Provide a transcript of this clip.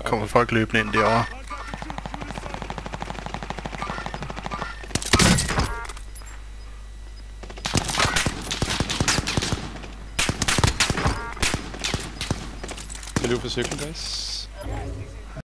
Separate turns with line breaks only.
kommer folk løbende ind derovre.
Kan du for cirkel, guys?